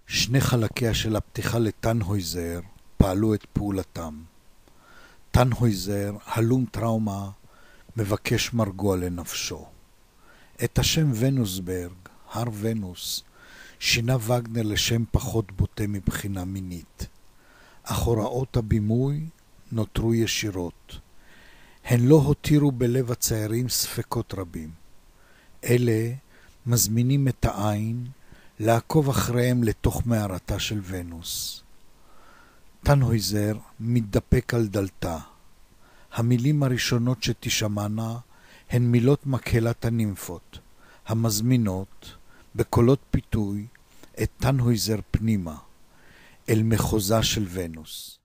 שני חלקיה של הפתיחה לטנהויזר פעלו את פעולתם. טנהויזר, הלום טראומה, מבקש מרגוע לנפשו. את השם ונוסברג, הר ונוס, שינה וגנר לשם פחות בוטה מבחינה מינית. אך הוראות הבימוי נותרו ישירות. הן לא הותירו בלב הציירים ספקות רבים. אלה מזמינים את העין לעקוב אחריהם לתוך מערתה של ונוס. טנהויזר מתדפק על דלתה. המילים הראשונות שתשמענה הן מילות מקהלת הנימפות, המזמינות בקולות פיתוי את טנהויזר פנימה, אל מחוזה של ונוס.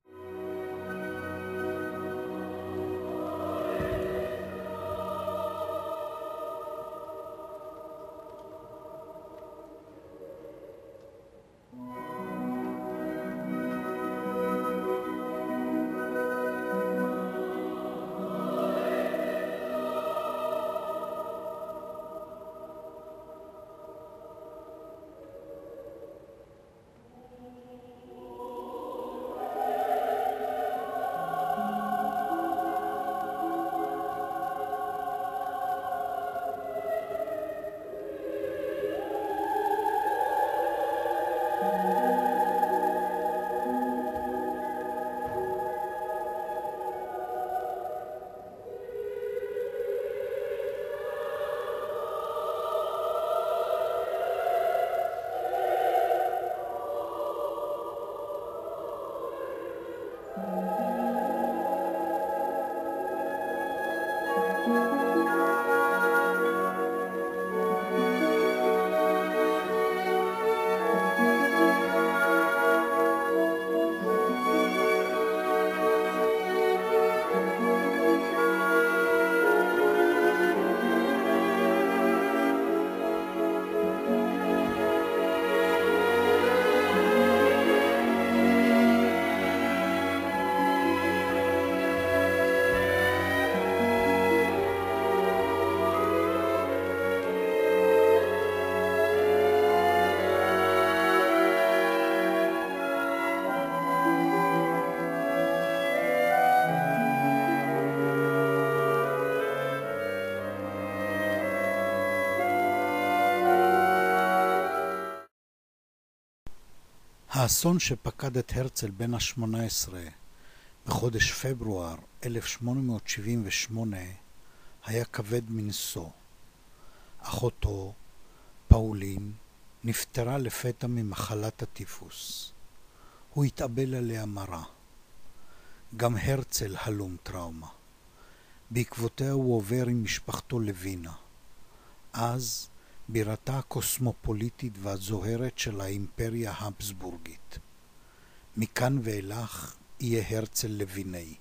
האסון שפקד את הרצל בן ה-18 בחודש פברואר 1878 היה כבד מנשוא. אחותו, פאולין, נפטרה לפתע ממחלת הטיפוס. הוא התאבל עליה מרה. גם הרצל הלום טראומה. בעקבותיה הוא עובר עם משפחתו לווינה. אז בירתה הקוסמופוליטית והזוהרת של האימפריה ההבסבורגית. מכאן ואילך יהיה הרצל לוינאי.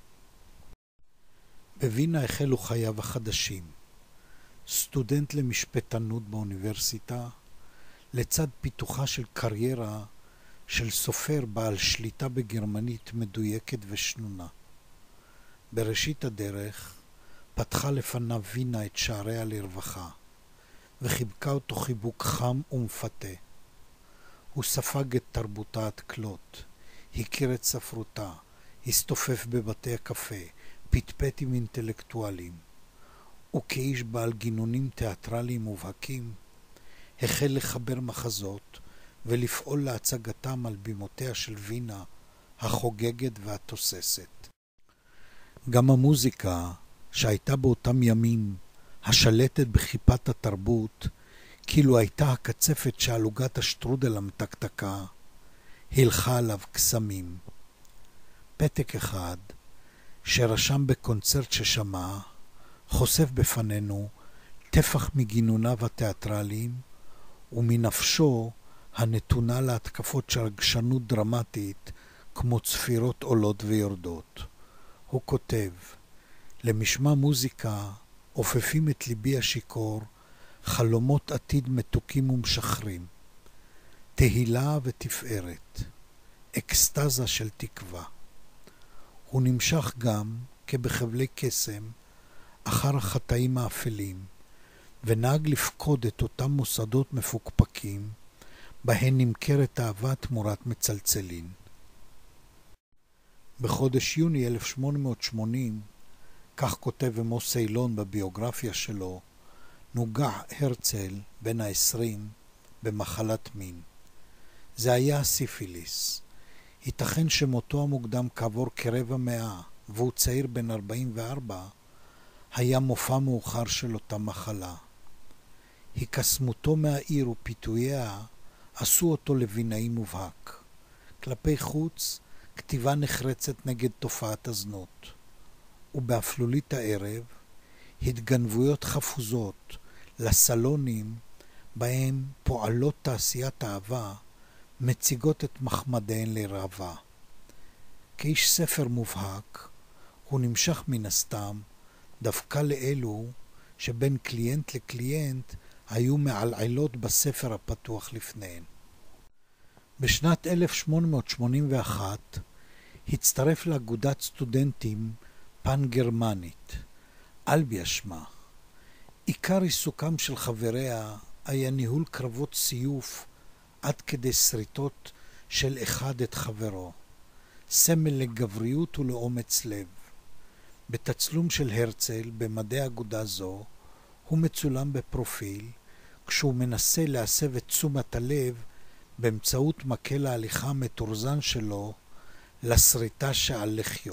בווינה החלו חייו החדשים. סטודנט למשפטנות באוניברסיטה, לצד פיתוחה של קריירה של סופר בעל שליטה בגרמנית מדויקת ושנונה. בראשית הדרך פתחה לפניו וינה את שעריה לרווחה, וחיבקה אותו חיבוק חם ומפתה. הוא ספג את תרבותה עד כלות, הכיר את ספרותה, הסתופף בבתי הקפה, פטפט עם אינטלקטואלים. וכאיש בעל גינונים תיאטרליים מובהקים, החל לחבר מחזות ולפעול להצגתם על בימותיה של וינה החוגגת והתוססת. גם המוזיקה שהייתה באותם ימים השלטת בכיפת התרבות, כאילו הייתה הקצפת שעל עוגת השטרודל המתקתקה, הלכה עליו קסמים. פתק אחד שרשם בקונצרט ששמע, חושף בפנינו טפח מגינוניו התיאטרליים ומנפשו הנתונה להתקפות של רגשנות דרמטית כמו צפירות עולות ויורדות. הוא כותב, למשמע מוזיקה עופפים את ליבי השיכור חלומות עתיד מתוקים ומשחרים, תהילה ותפארת, אקסטזה של תקווה. הוא נמשך גם, כבחבלי קסם, אחר החטאים האפלים, ונהג לפקוד את אותם מוסדות מפוקפקים, בהן נמכרת אהבה תמורת מצלצלין. בחודש יוני 1880, כך כותב עמוס אילון בביוגרפיה שלו, נוגע הרצל בן ה-20 במחלת מין. זה היה הסיפיליס. ייתכן שמותו המוקדם כעבור כרבע מאה, והוא צעיר בן 44, היה מופע מאוחר של אותה מחלה. הקסמותו מהעיר ופיתוייה עשו אותו לבינאי מובהק. כלפי חוץ, כתיבה נחרצת נגד תופעת הזנות. ובאפלולית הערב, התגנבויות חפוזות לסלונים בהם פועלות תעשיית אהבה מציגות את מחמדיהן לרעבה. כאיש ספר מובהק, הוא נמשך מן הסתם דווקא לאלו שבין קליינט לקליינט היו מעלעלות בספר הפתוח לפניהן. בשנת 1881 הצטרף לאגודת סטודנטים פן-גרמנית, אלביה שמה. עיקר עיסוקם של חבריה היה ניהול קרבות סיוף עד כדי שריטות של אחד את חברו, סמל לגבריות ולאומץ לב. בתצלום של הרצל במדי אגודה זו הוא מצולם בפרופיל כשהוא מנסה להסב את תשומת הלב באמצעות מקל ההליכה המתורזן שלו לשריטה שעל לחיו.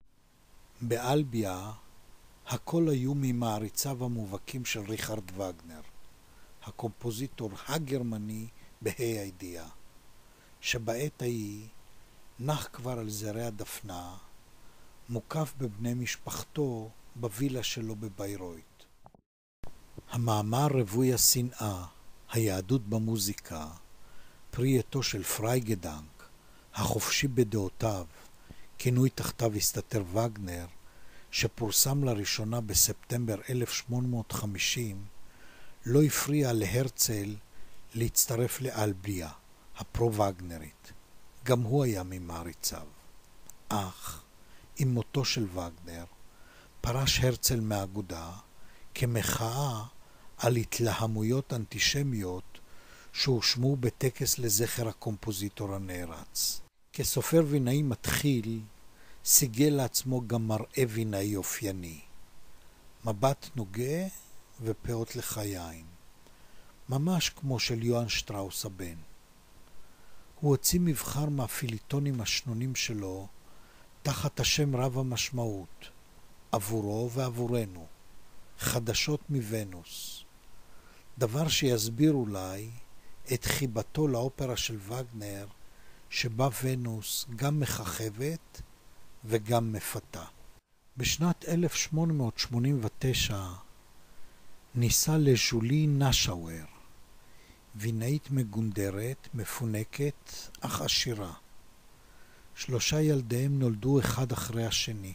באלביה הכל היו ממעריציו המובהקים של ריכרד וגנר, הקומפוזיטור הגרמני בה"א הידיעה, שבעת ההיא נח כבר על זרי הדפנה, מוקף בבני משפחתו בווילה שלו בביירויט. המאמר רווי השנאה, היהדות במוזיקה, פרי עטו של פרייגדנק, החופשי בדעותיו, כינוי תחתיו הסתתר וגנר, שפורסם לראשונה בספטמבר 1850, לא הפריע להרצל להצטרף לאלביה, הפרו-וגנרית. גם הוא היה ממעריציו. אך עם מותו של וגנר פרש הרצל מהאגודה כמחאה על התלהמויות אנטישמיות שהושמו בטקס לזכר הקומפוזיטור הנערץ. כסופר וינאי מתחיל סיגל לעצמו גם מראה וינאי אופייני. מבט נוגה ופאות לחיים, ממש כמו של יוהאן שטראוס הבן. הוא הוציא מבחר מהפיליטונים השנונים שלו תחת השם רב המשמעות, עבורו ועבורנו, חדשות מוונוס. דבר שיסביר אולי את חיבתו לאופרה של וגנר, שבה ונוס גם מככבת וגם מפתה. בשנת 1889 נישא לז'ולי נשאוור, וינאית מגונדרת, מפונקת, אך עשירה. 3 ילדיהם נולדו אחד אחרי השני.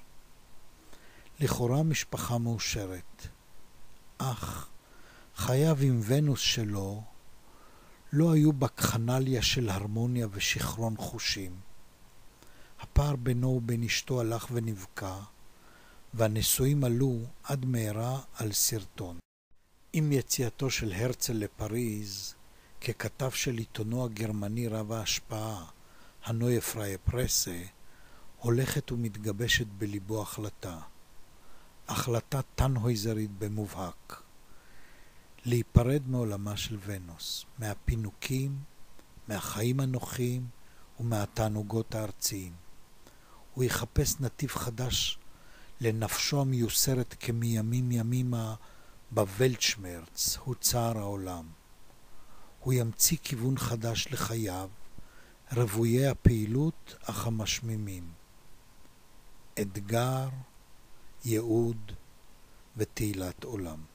לכאורה משפחה מאושרת. אך חייו עם ונוס שלו לא היו בקחנליה של הרמוניה ושכרון חושים. הפער בינו ובין אשתו הלך ונבקע, והנישואים עלו עד מהרה על סרטון. עם יציאתו של הרצל לפריז, ככתב של עיתונו הגרמני רב ההשפעה, הנויה פריי פרסה, הולכת ומתגבשת בליבו החלטה. החלטה טנהויזרית במובהק. להיפרד מעולמה של ונוס, מהפינוקים, מהחיים הנוחים ומהתענוגות הארציים. הוא יחפש נתיב חדש לנפשו המיוסרת כמימים ימימה בוולטשמרץ, הוא צער העולם. הוא ימציא כיוון חדש לחייו, רבויי הפעילות אך המשמימים. אתגר, ייעוד ותהילת עולם.